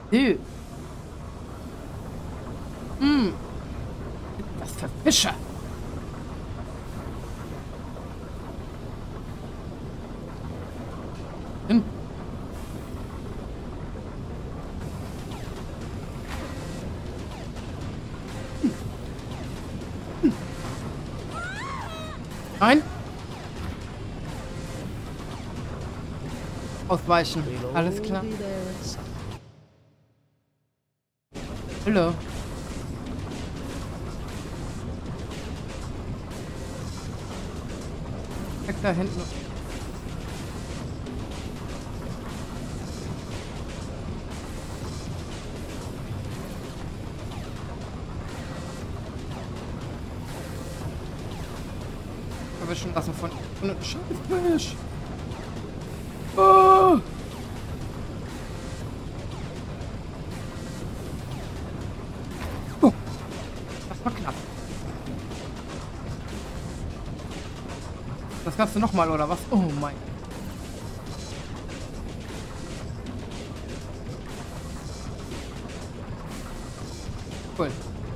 Hm. Hm. Was für Fische. Hm. Nein. Ausweichen. Alles klar. Hallo. Weg da hinten. Erwischen lassen von einem Scheißfisch. Oh. Oh. Das war knapp. Das kannst du nochmal, oder was? Oh mein. Cool.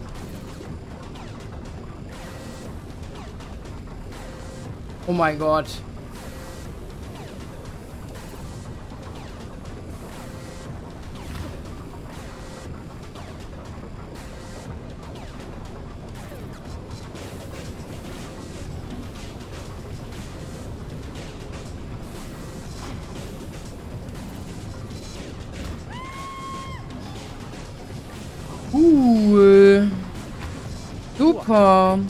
Oh mein Gott. Cool. Super.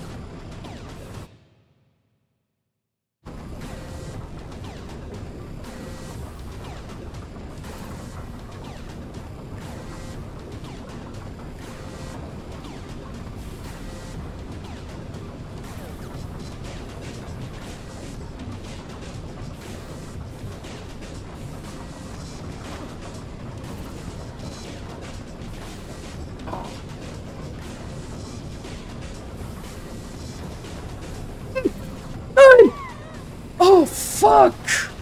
Nein! Oh, fuck!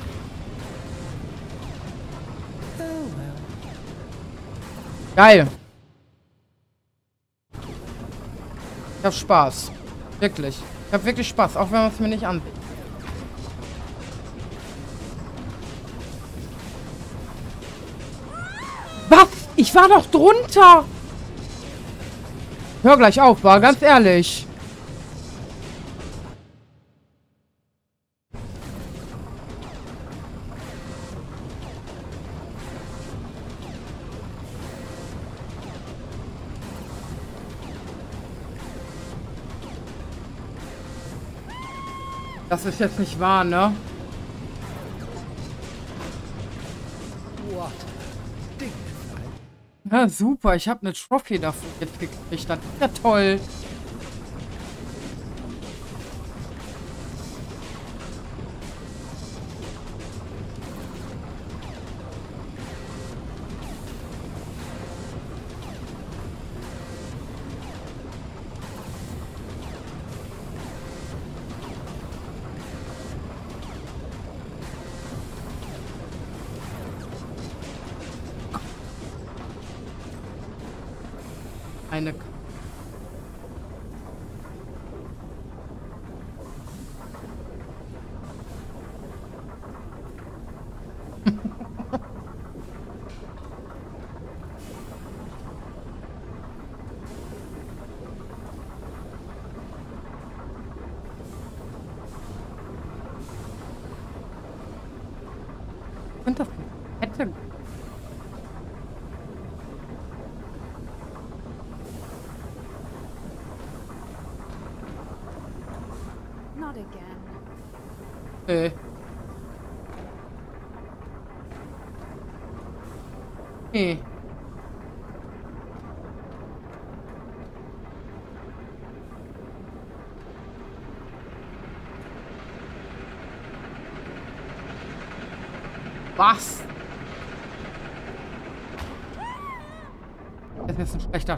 Geil. Ich hab Spaß. Wirklich. Ich hab wirklich Spaß, auch wenn man es mir nicht ansieht. Was? Ich war doch drunter! Hör gleich auf, war ganz ehrlich. Das ist jetzt nicht wahr, ne? Ja, super. Ich habe eine Trophy dafür jetzt gekriegt. Das ist ja toll. Eine... Und das hätte... Not again. Nee. Nee. Was? Das ist jetzt ein schlechter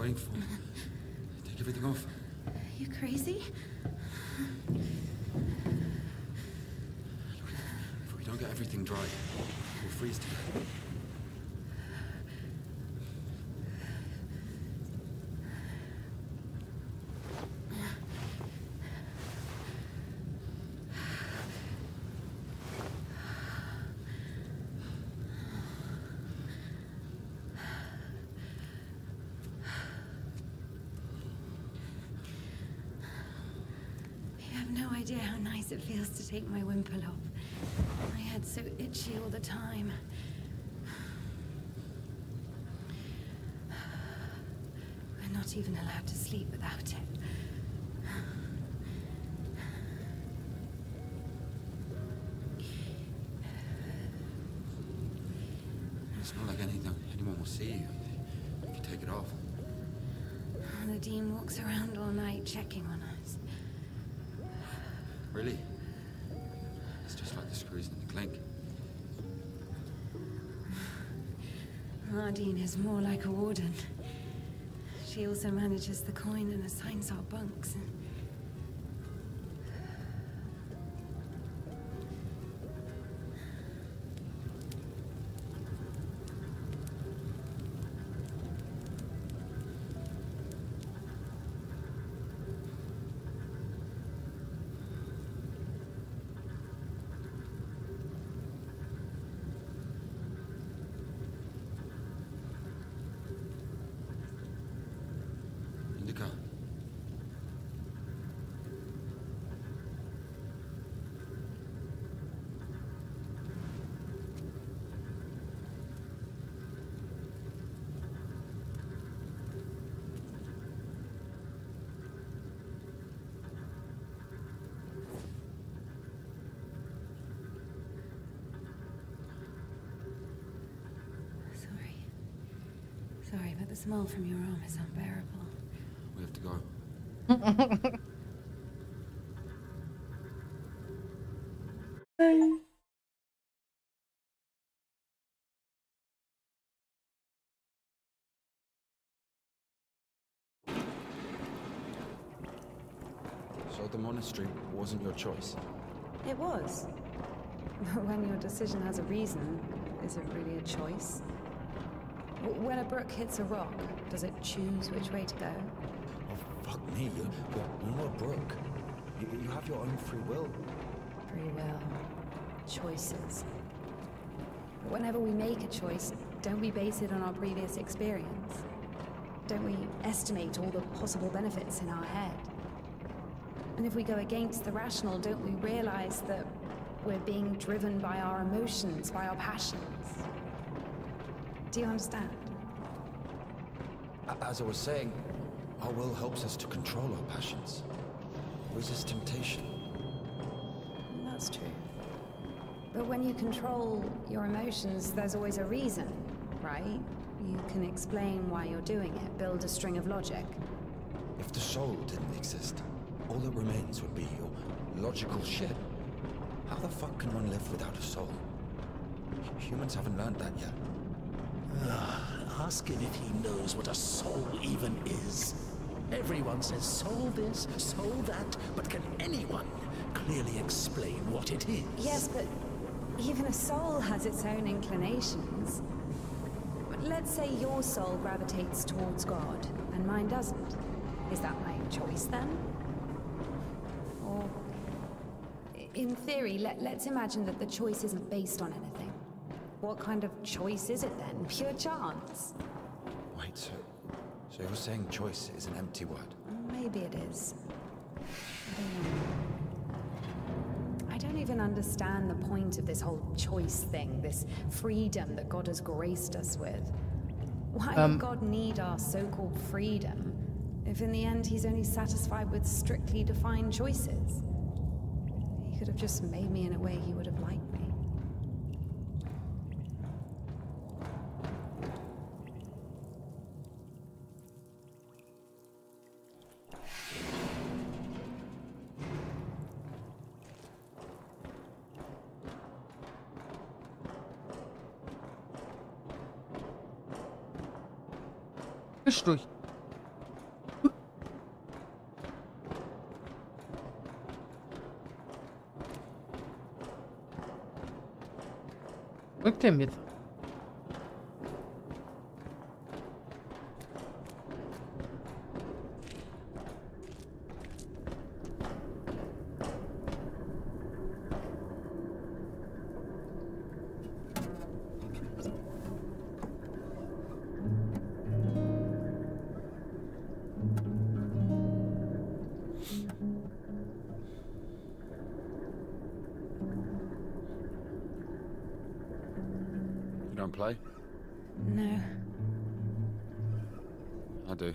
waiting for? Take everything off. You crazy? If we don't get everything dry, we'll freeze to death. No idea how nice it feels to take my wimple off. My head's so itchy all the time. We're not even allowed to sleep without it. It's not like anyone will see you if you take it off. The Dean walks around all night checking on us. Really? It's just like the screws in the clink. Nardine is more like a warden. She also manages the coin and assigns our bunks. Indica. Sorry, but the smell from your arm is unbearable. We have to go. So the monastery wasn't your choice? It was. But when your decision has a reason, is it really a choice? When a brook hits a rock, does it choose which way to go? Oh, fuck me. You're not a brook. You have your own free will. Free will. Choices. But whenever we make a choice, don't we base it on our previous experience? Don't we estimate all the possible benefits in our head? And if we go against the rational, don't we realize that we're being driven by our emotions, by our passions? Do you understand? As I was saying, our will helps us to control our passions. Resist temptation. That's true. But when you control your emotions, there's always a reason, right? You can explain why you're doing it, build a string of logic. If the soul didn't exist, all that remains would be your logical shit. How the fuck can one live without a soul? Humans haven't learned that yet. Ask him if he knows what a soul even is. Everyone says soul this, soul that, but can anyone clearly explain what it is? Yes, but even a soul has its own inclinations. But let's say your soul gravitates towards God, and mine doesn't. Is that my choice then? Or, in theory, let's imagine that the choice isn't based on anything. What kind of choice is it then? Pure chance? Wait, so you're saying choice is an empty word? Maybe it is. I don't even understand the point of this whole choice thing, this freedom that God has graced us with. Why would God need our so-called freedom if in the end he's only satisfied with strictly defined choices? He could have just made me in a way he would have liked me. Fisch durch. Rückt dem jetzt. You don't play? No. I do.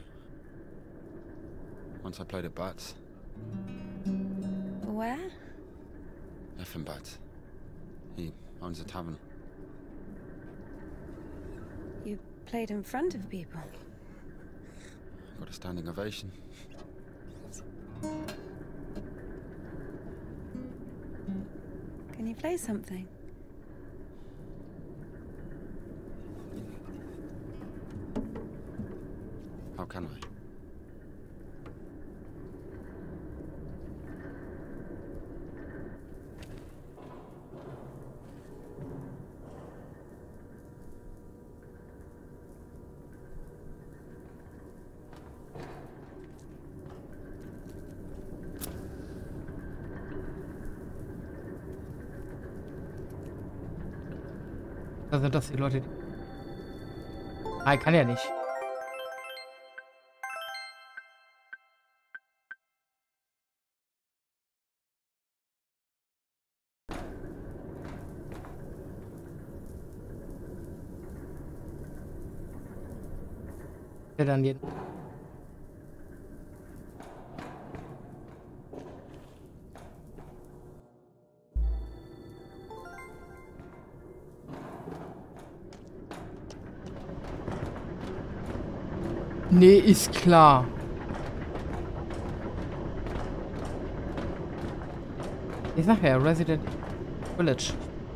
Once I played at Bats. Where? Effing Bats. He owns a tavern. You played in front of people. Got a standing ovation. Can you play something? How can I? Also das die Leute. Ah, kann ja nicht. Der dann jetzt. Nee, ist klar. Ich sag ja, Resident Village.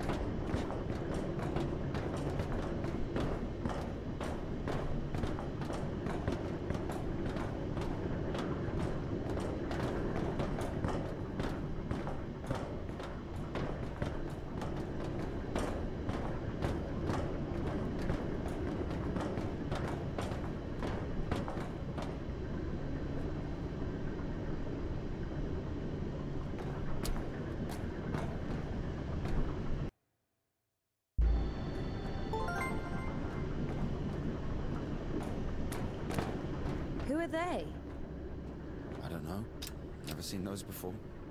Who are they? I don't know. Never seen those before.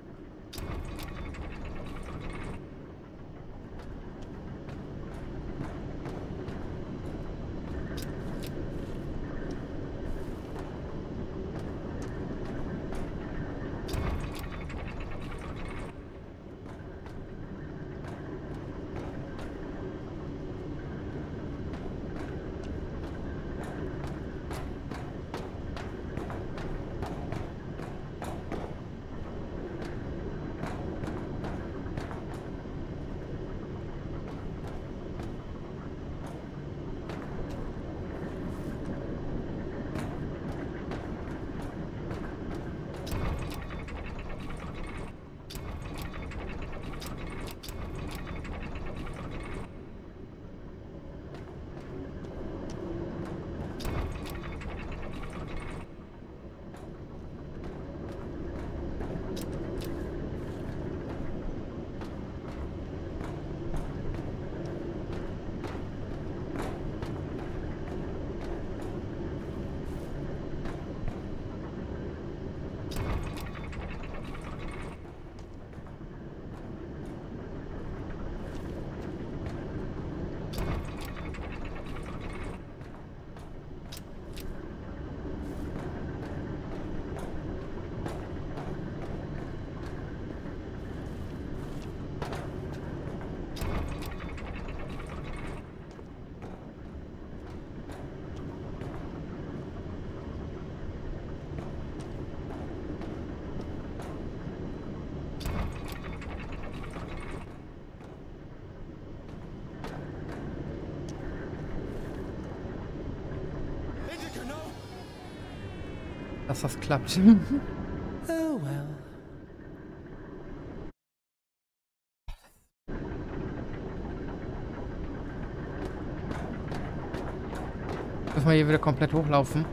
Dass das klappt. Oh well. Dürfen wir hier wieder komplett hochlaufen?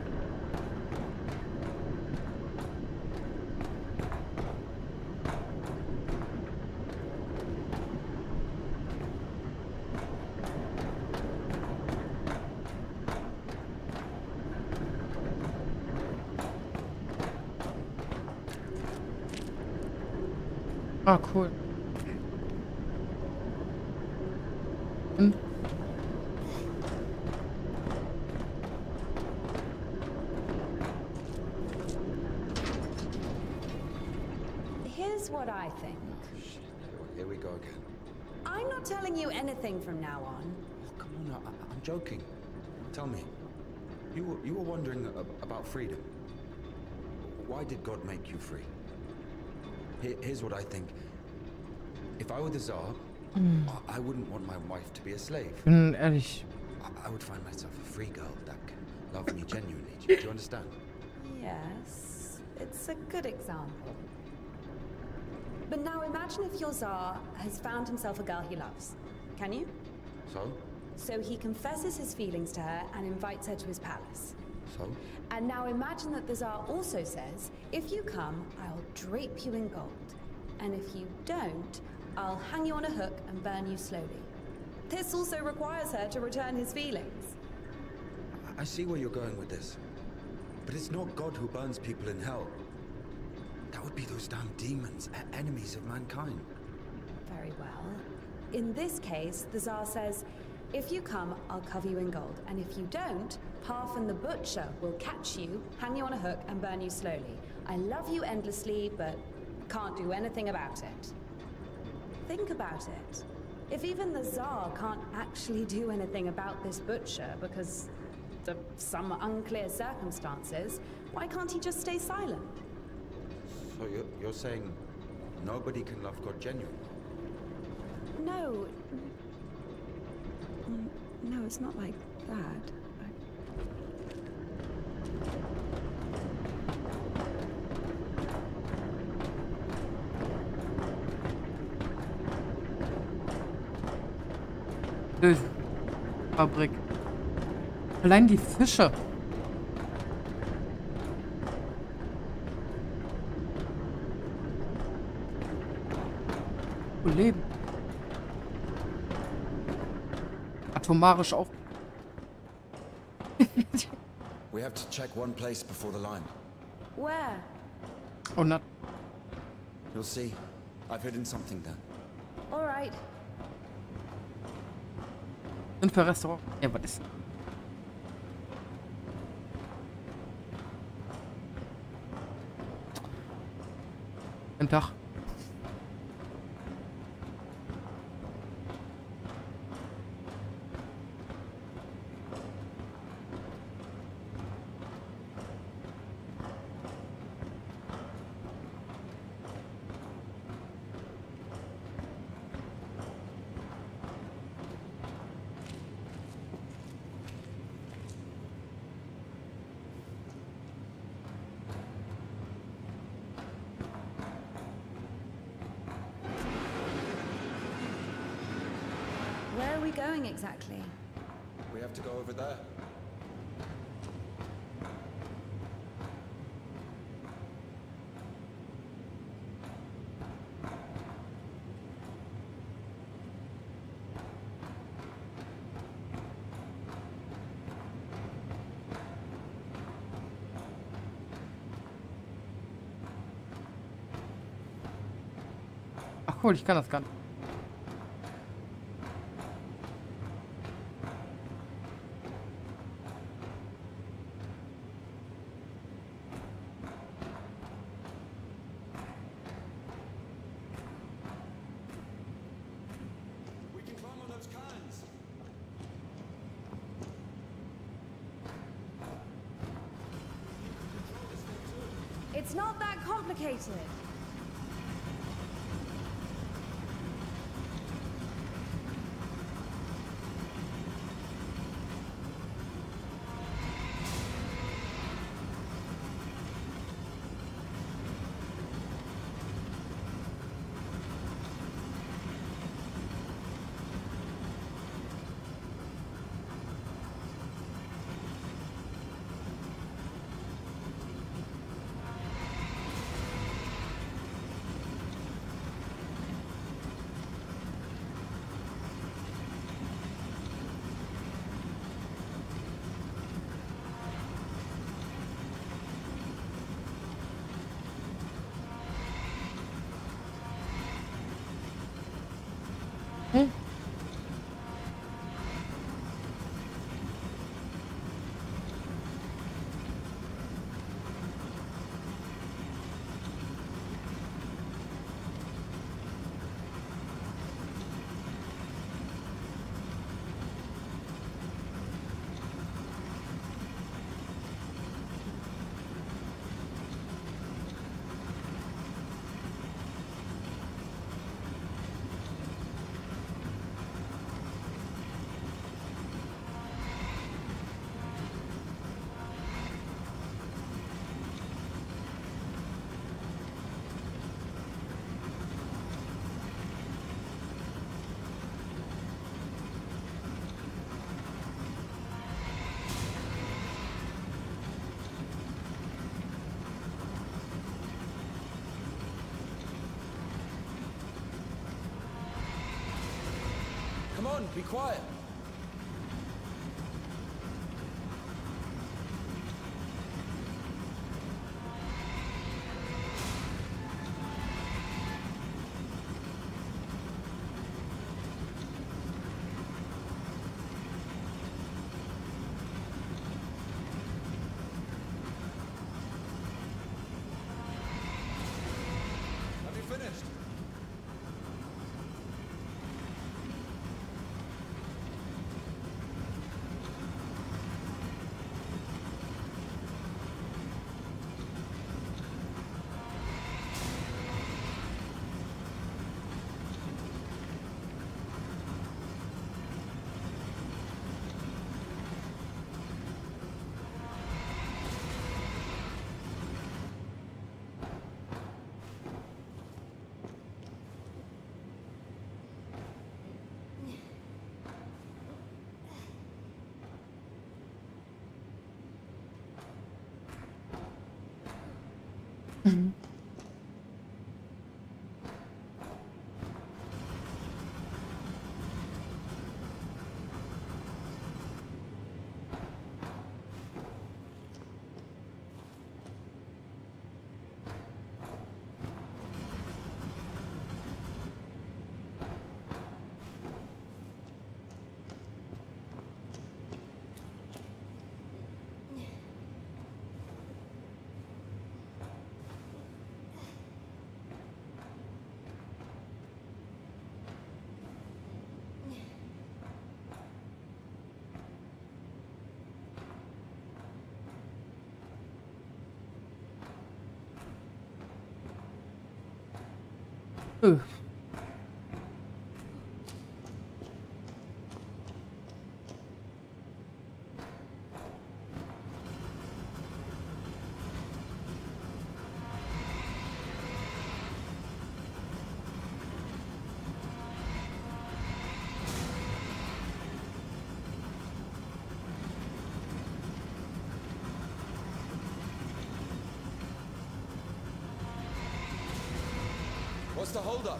Ah, cool. Und? Here's what I think. Shit, here we go again. I'm not telling you anything from now on. Oh, come on, I'm joking. Tell me, you were wondering about freedom. Why did God make you free? Here's what I think. If I were the Tsar, I wouldn't want my wife to be a slave. Bin ehrlich. I would find myself a free girl that can love me genuinely. Do you understand? Yes, it's a good example. But now imagine if your Tsar has found himself a girl he loves. Can you? So? So he confesses his feelings to her and invites her to his palace. So? And now imagine that the Tsar also says, if you come, I'll drape you in gold. And if you don't, I'll hang you on a hook and burn you slowly. This also requires her to return his feelings. I see where you're going with this. But it's not God who burns people in hell. That would be those damn demons, enemies of mankind. Very well. In this case, the Tsar says, if you come, I'll cover you in gold. And if you don't, Parfin the Butcher will catch you, hang you on a hook, and burn you slowly. I love you endlessly, but can't do anything about it. Think about it. If even the Tsar can't actually do anything about this butcher because of some unclear circumstances, why can't he just stay silent? So you're saying nobody can love God genuinely? No. No, it's not like that. Fabrik. Allein die Fische. Leben. Atomarisch auf. We have to check one place before the line. Where? Oh, not. You'll see. I've hidden something there. All right. Sind wir Restaurant? Ja, was ist? Ein Tag. Where are we going exactly? We have to go over there. Ach cool, ich kann das gar nicht. It's not that complicated. Hm? Come on, be quiet. Have you finished? Öh. What's the holdup?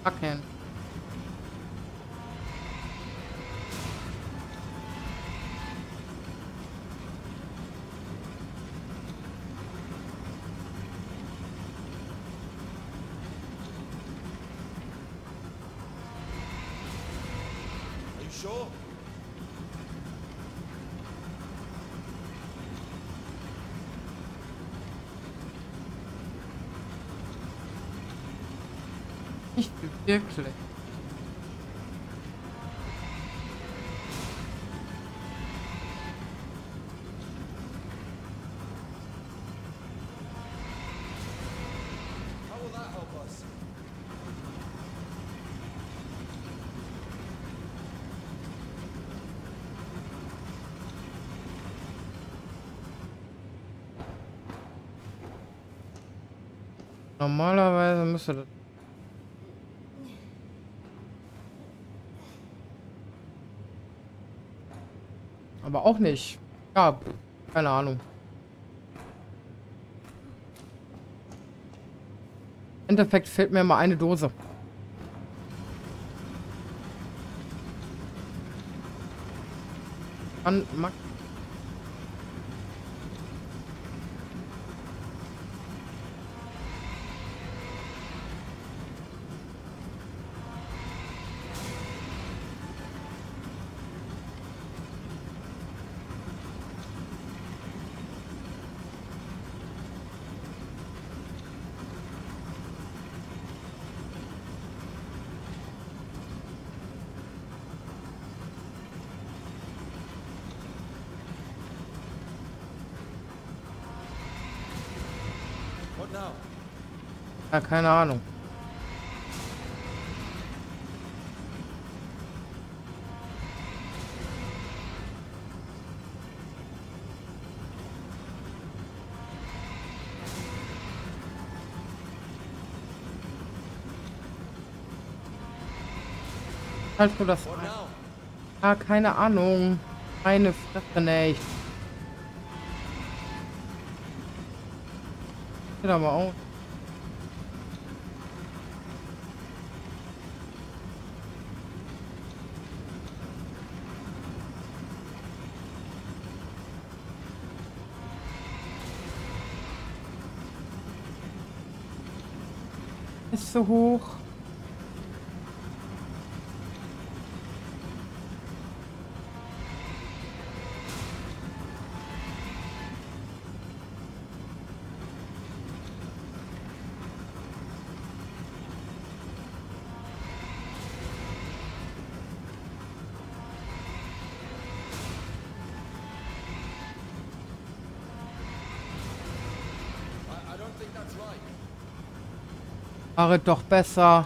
Backen. Are you sure? Nicht wirklich. How will that help us? Normalerweise müsste das. Aber auch nicht. Ja, keine Ahnung. Im Endeffekt fehlt mir mal eine Dose. An Max. What now? Ja, keine Ahnung. Halt du das What ein? now? Ah, keine Ahnung. Meine Fresse nicht. Geht aber auch. Ist so hoch. I don't think that's right. Fahre doch besser.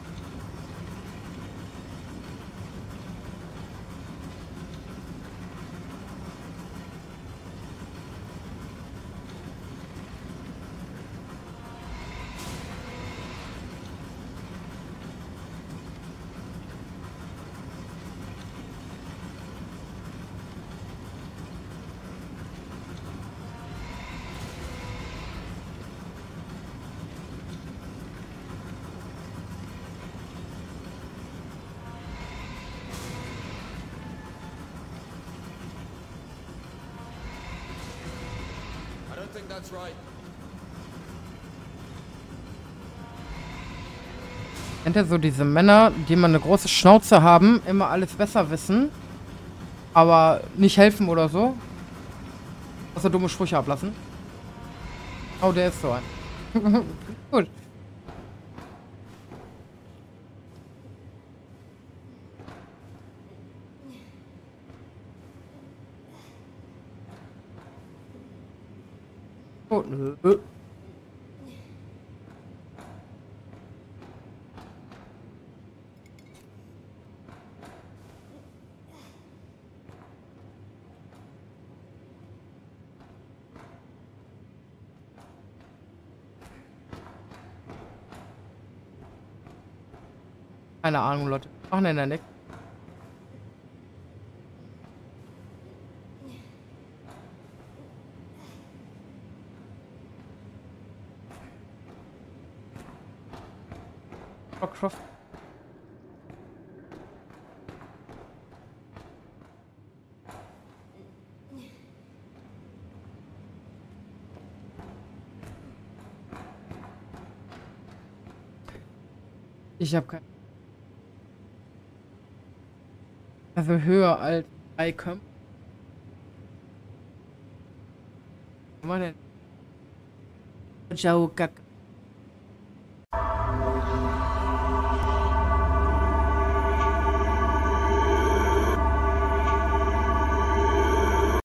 I don't think that's right. Kennt ihr so diese Männer, die immer eine große Schnauze haben, immer alles besser wissen, aber nicht helfen oder so? Außer dumme Sprüche ablassen? Oh, der ist so ein. Gut. Gut. Keine Ahnung, Leute. Machen in der Nick. Croft. Ich habe kein... Also höher als 3 Köpfe. Was war denn? Ciao, Kack.